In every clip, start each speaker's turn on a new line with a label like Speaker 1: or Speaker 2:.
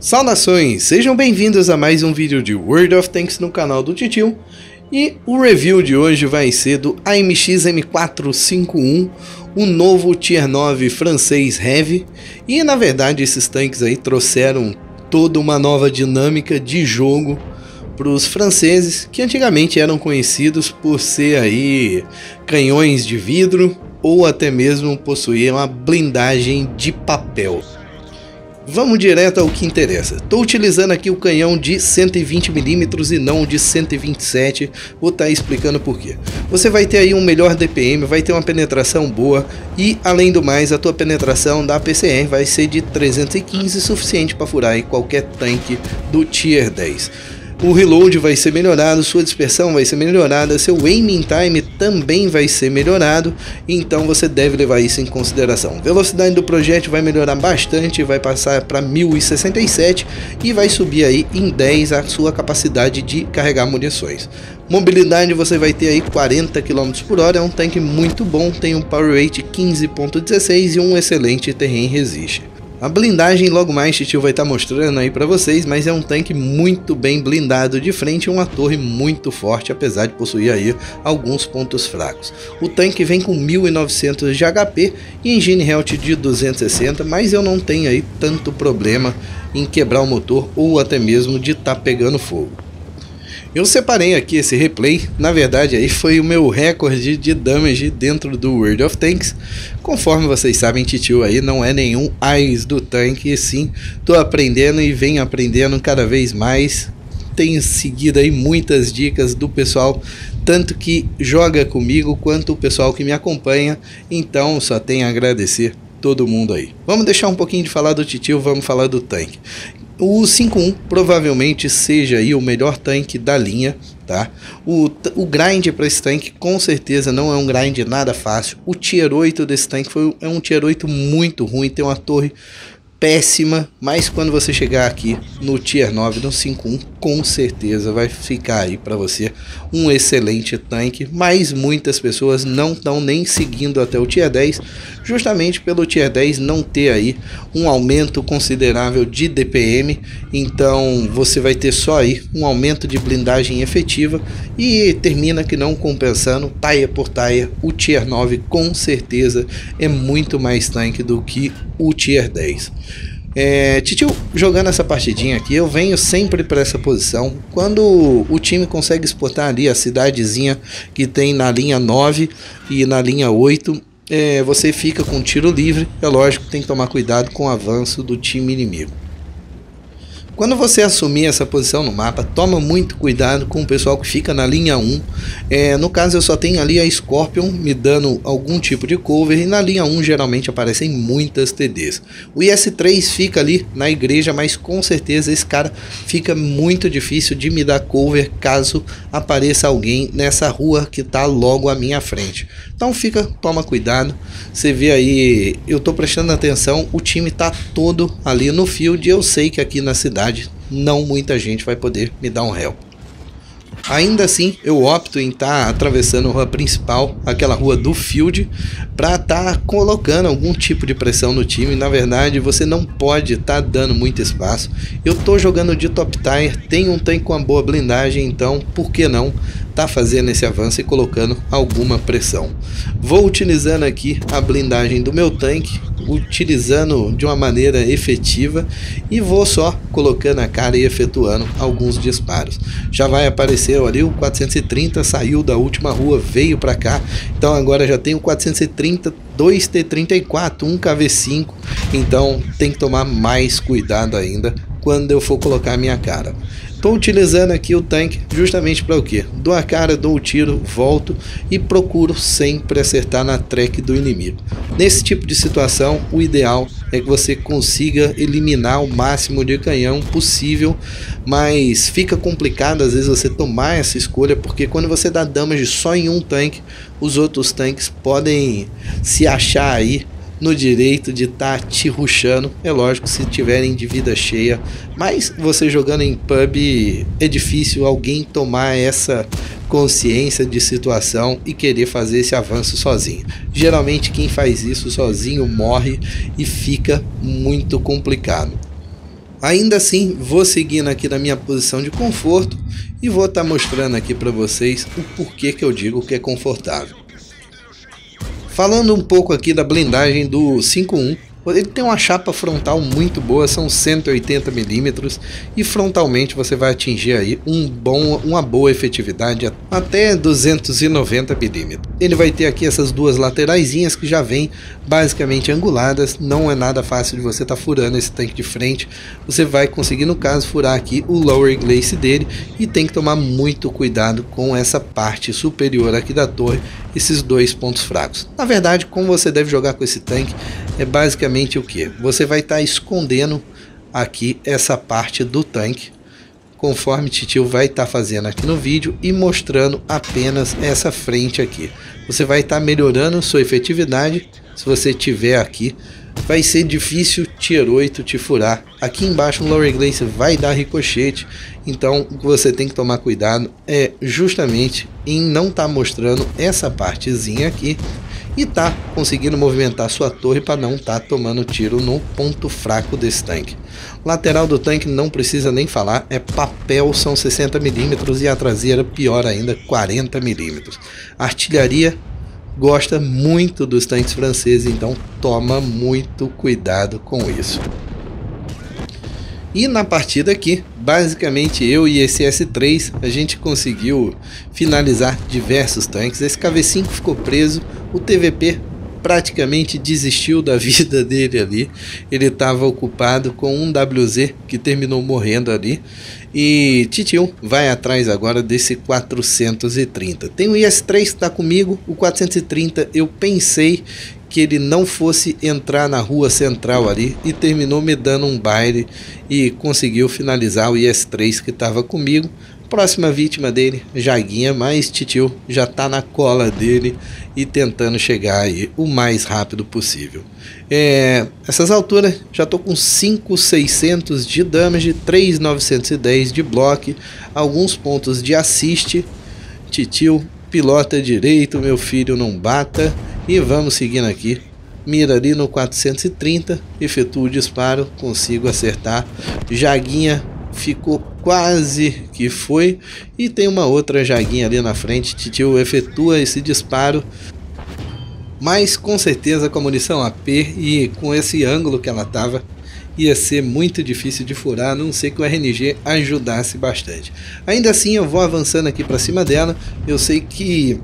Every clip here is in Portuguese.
Speaker 1: Saudações, sejam bem-vindos a mais um vídeo de World of Tanks no canal do Titio. E o review de hoje vai ser do AMX M451, o novo Tier 9 francês Heavy. E na verdade esses tanques aí trouxeram toda uma nova dinâmica de jogo para os franceses, que antigamente eram conhecidos por ser aí canhões de vidro ou até mesmo possuir uma blindagem de papel. Vamos direto ao que interessa. Estou utilizando aqui o canhão de 120mm e não de 127. Vou estar explicando por quê. Você vai ter aí um melhor DPM, vai ter uma penetração boa e, além do mais, a tua penetração da PCR vai ser de 315, suficiente para furar aí qualquer tanque do Tier 10. O reload vai ser melhorado, sua dispersão vai ser melhorada, seu aiming time também vai ser melhorado, então você deve levar isso em consideração. Velocidade do projétil vai melhorar bastante, vai passar para 1067 e vai subir aí em 10 a sua capacidade de carregar munições. Mobilidade você vai ter aí 40 km por hora, é um tanque muito bom, tem um power rate 15.16 e um excelente terrain resist. A blindagem logo mais Titio vai estar mostrando aí para vocês, mas é um tanque muito bem blindado de frente e uma torre muito forte, apesar de possuir aí alguns pontos fracos. O tanque vem com 1900 de HP e engine health de 260, mas eu não tenho aí tanto problema em quebrar o motor ou até mesmo de estar pegando fogo. Eu separei aqui esse replay, na verdade aí foi o meu recorde de damage dentro do World of Tanks. Conforme vocês sabem, Titio aí não é nenhum AIS do tanque, e sim, tô aprendendo e venho aprendendo cada vez mais. Tenho seguido aí muitas dicas do pessoal, tanto que joga comigo quanto o pessoal que me acompanha, então só tenho a agradecer todo mundo aí. Vamos deixar um pouquinho de falar do Titio, vamos falar do tanque. O 51 provavelmente seja aí o melhor tanque da linha, tá? O grind para esse tanque com certeza não é um grind nada fácil. O Tier 8 desse tanque é um Tier 8 muito ruim, tem uma torre péssima, mas quando você chegar aqui no Tier 9, no 51, com certeza vai ficar aí para você um excelente tanque, mas muitas pessoas não estão nem seguindo até o Tier 10, justamente pelo Tier 10 não ter aí um aumento considerável de DPM, então você vai ter só aí um aumento de blindagem efetiva e termina que não compensando, taia por taia, o Tier 9 com certeza é muito mais tanque do que o Tier 10. Titio, jogando essa partidinha aqui, eu venho sempre para essa posição. Quando o time consegue exportar ali a cidadezinha que tem na linha 9 e na linha 8, você fica com tiro livre. É lógico que tem que tomar cuidado com o avanço do time inimigo. Quando você assumir essa posição no mapa, toma muito cuidado com o pessoal que fica na linha 1. No caso eu só tenho ali a Scorpion me dando algum tipo de cover, e na linha 1 geralmente aparecem muitas TDs. O IS-3 fica ali na igreja, mas com certeza esse cara fica muito difícil de me dar cover caso apareça alguém nessa rua que está logo à minha frente. Então toma cuidado. Você vê aí, eu tô prestando atenção, o time tá todo ali no field, e eu sei que aqui na cidade não muita gente vai poder me dar um help. Ainda assim, eu opto em estar atravessando a rua principal, aquela rua do field, para estar colocando algum tipo de pressão no time. Na verdade, você não pode estar dando muito espaço. Eu estou jogando de top tier, tenho um tanque com uma boa blindagem, então por que não tá fazendo esse avanço e colocando alguma pressão. Vou utilizando aqui a blindagem do meu tanque, utilizando de uma maneira efetiva, e vou só colocando a cara e efetuando alguns disparos. Já vai aparecer ali o 430, saiu da última rua, veio para cá, então agora já tenho 430, 2 T34, 1 KV5, então tem que tomar mais cuidado ainda quando eu for colocar a minha cara. Estou utilizando aqui o tanque justamente para o que? Dou a cara, dou o tiro, volto e procuro sempre acertar na track do inimigo. Nesse tipo de situação, o ideal é que você consiga eliminar o máximo de canhão possível, mas fica complicado às vezes você tomar essa escolha, porque quando você dá damage só em um tanque, os outros tanques podem se achar aí no direito de estar te rushando. É lógico, se tiverem de vida cheia, mas você jogando em pub é difícil alguém tomar essa consciência de situação e querer fazer esse avanço sozinho. Geralmente quem faz isso sozinho morre e fica muito complicado. Ainda assim, vou seguindo aqui na minha posição de conforto e vou estar mostrando aqui para vocês o porquê que eu digo que é confortável. Falando um pouco aqui da blindagem do 5.1, ele tem uma chapa frontal muito boa, são 180 mm e frontalmente você vai atingir aí uma boa efetividade até 290 mm. Ele vai ter aqui essas duas lateraisinhas que já vêm basicamente anguladas, não é nada fácil de você estar furando esse tanque de frente. Você vai conseguir, no caso, furar aqui o lower glace dele e tem que tomar muito cuidado com essa parte superior aqui da torre, esses dois pontos fracos. Na verdade, como você deve jogar com esse tanque, é basicamente o que? Você vai estar escondendo aqui essa parte do tanque, conforme Titio vai estar fazendo aqui no vídeo e mostrando apenas essa frente aqui. Você vai estar melhorando sua efetividade. Se você tiver aqui, vai ser difícil Tier 8 te furar. Aqui embaixo no lower glace vai dar ricochete, então o que você tem que tomar cuidado é justamente em não estar mostrando essa partezinha aqui e tá conseguindo movimentar sua torre para não estar tomando tiro no ponto fraco desse tanque. Lateral do tanque não precisa nem falar, é papel, são 60 mm e a traseira pior ainda, 40 mm. Artilharia gosta muito dos tanques franceses, então toma muito cuidado com isso. E na partida aqui, basicamente eu e esse S3, a gente conseguiu finalizar diversos tanques. Esse KV-5 ficou preso, o TVP praticamente desistiu da vida dele ali. Ele estava ocupado com um WZ que terminou morrendo ali. E Titio vai atrás agora desse 430. Tem o IS-3 que está comigo, o 430 eu pensei que ele não fosse entrar na rua central ali e terminou me dando um baile e conseguiu finalizar o IS-3 que estava comigo. Próxima vítima dele, Jaguinha, mas Titio já está na cola dele e tentando chegar aí o mais rápido possível. Essas alturas já estou com 5.600 de damage, 3.910 de block, alguns pontos de assist. Titio, pilota direito, meu filho, não bata. E vamos seguindo aqui, mira ali no 430, efetuo o disparo, consigo acertar. Jaguinha ficou quase que foi, e tem uma outra Jaguinha ali na frente. Titio efetua esse disparo, mas com certeza com a munição AP e com esse ângulo que ela estava, ia ser muito difícil de furar, a não ser que o RNG ajudasse bastante. Ainda assim eu vou avançando aqui para cima dela, eu sei que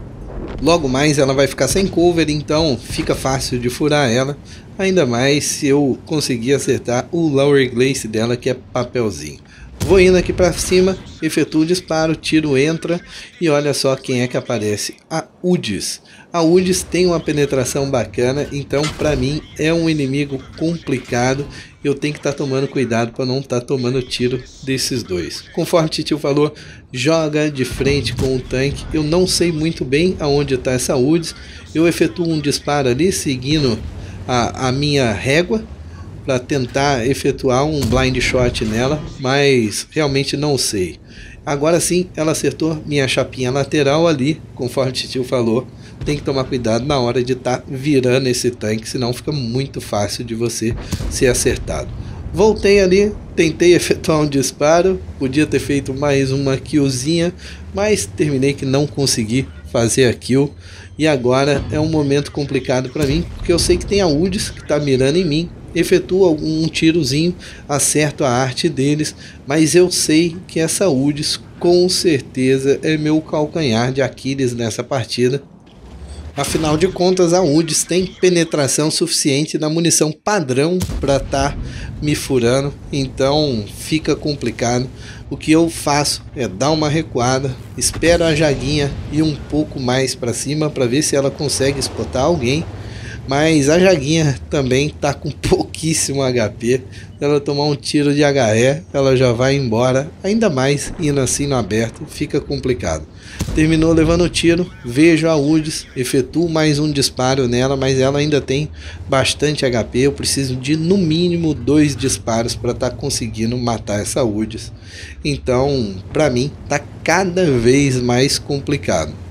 Speaker 1: logo mais ela vai ficar sem cover, então fica fácil de furar ela, ainda mais se eu conseguir acertar o lower glace dela, que é papelzinho. Vou indo aqui para cima, efetuo o disparo, tiro entra e olha só quem é que aparece, a UDIS. A UDIS tem uma penetração bacana, então para mim é um inimigo complicado. Eu tenho que estar tomando cuidado para não estar tomando tiro desses dois. Conforme o Titio falou, joga de frente com o tanque. Eu não sei muito bem aonde está essa UDIS. Eu efetuo um disparo ali seguindo a minha régua para tentar efetuar um blind shot nela, mas realmente não sei. Agora sim, ela acertou minha chapinha lateral ali, conforme o Titio falou. Tem que tomar cuidado na hora de estar virando esse tanque, senão fica muito fácil de você ser acertado. Voltei ali, tentei efetuar um disparo, podia ter feito mais uma killzinha, mas terminei que não consegui fazer a kill. E agora é um momento complicado para mim, porque eu sei que tem a UDIS que está mirando em mim. Efetuo algum tirozinho, acerto a arte deles, mas eu sei que essa UDIS com certeza é meu calcanhar de Aquiles nessa partida. Afinal de contas, a UDIS tem penetração suficiente na munição padrão para estar me furando, então fica complicado. O que eu faço é dar uma recuada, espero a Jaguinha ir um pouco mais para cima para ver se ela consegue spotar alguém. Mas a Jaguinha também está com pouquíssimo HP. Se ela tomar um tiro de HE, ela já vai embora. Ainda mais indo assim no aberto, fica complicado. Terminou levando o tiro, vejo a UDIS, efetuo mais um disparo nela, mas ela ainda tem bastante HP. Eu preciso de no mínimo 2 disparos para estar conseguindo matar essa UDIS. Então, para mim, está cada vez mais complicado.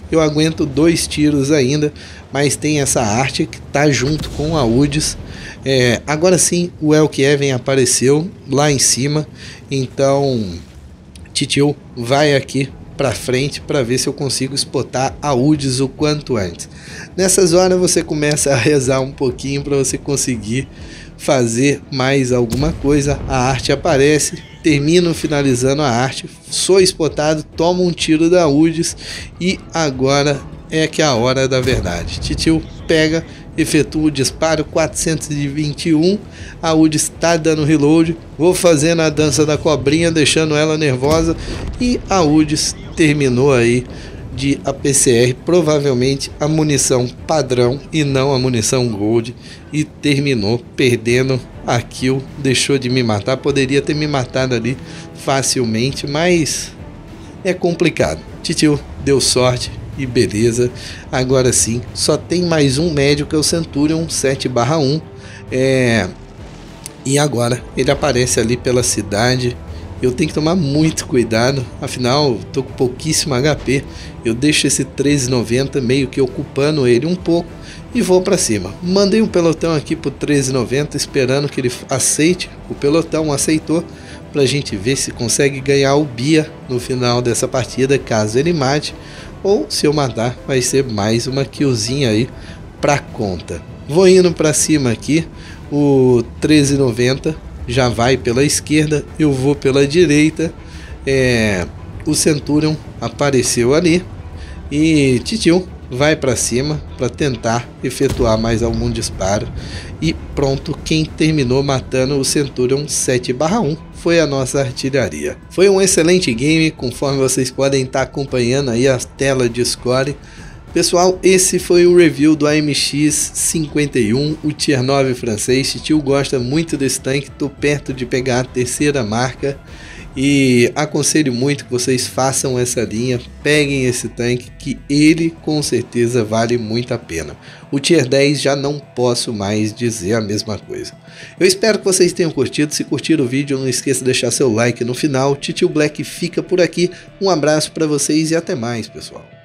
Speaker 1: eu aguento 2 tiros ainda, mas tem essa arte que tá junto com a UDS. Agora sim, o Elk-Even apareceu lá em cima, então Titio vai aqui para frente para ver se eu consigo spotar a UDS o quanto antes. Nessas horas você começa a rezar um pouquinho para você conseguir fazer mais alguma coisa. A arte aparece, termino finalizando a arte, sou spotado, tomo um tiro da UDS e agora é que é a hora da verdade. Titio pega, efetua o disparo 421, a UDS está dando reload, vou fazendo a dança da cobrinha, deixando ela nervosa, e a UDS terminou aí de APCR, provavelmente a munição padrão e não a munição gold, e terminou perdendo a kill, deixou de me matar, poderia ter me matado ali facilmente, mas é complicado. Titio deu sorte e beleza. Agora sim, só tem mais um médio que é o Centurion 7/1, e agora ele aparece ali pela cidade. Eu tenho que tomar muito cuidado, afinal tô com pouquíssimo HP. Eu deixo esse 1390 meio que ocupando ele um pouco e vou para cima. Mandei um pelotão aqui pro 1390 esperando que ele aceite. O pelotão aceitou, pra gente ver se consegue ganhar o Bia no final dessa partida, caso ele mate, ou se eu matar vai ser mais uma killzinha aí pra conta. Vou indo para cima aqui, o 1390 já vai pela esquerda, eu vou pela direita. O Centurion apareceu ali e Titio vai para cima para tentar efetuar mais algum disparo. E pronto, quem terminou matando o Centurion 7/1 foi a nossa artilharia. Foi um excelente game, conforme vocês podem estar acompanhando aí a tela de score. Pessoal, esse foi o review do AMX-51, o Tier 9 francês. Titio gosta muito desse tanque, tô perto de pegar a 3ª marca e aconselho muito que vocês façam essa linha, peguem esse tanque que ele com certeza vale muito a pena. O Tier 10 já não posso mais dizer a mesma coisa. Eu espero que vocês tenham curtido. Se curtiram o vídeo, não esqueça de deixar seu like no final. Titio Black fica por aqui, um abraço para vocês e até mais, pessoal.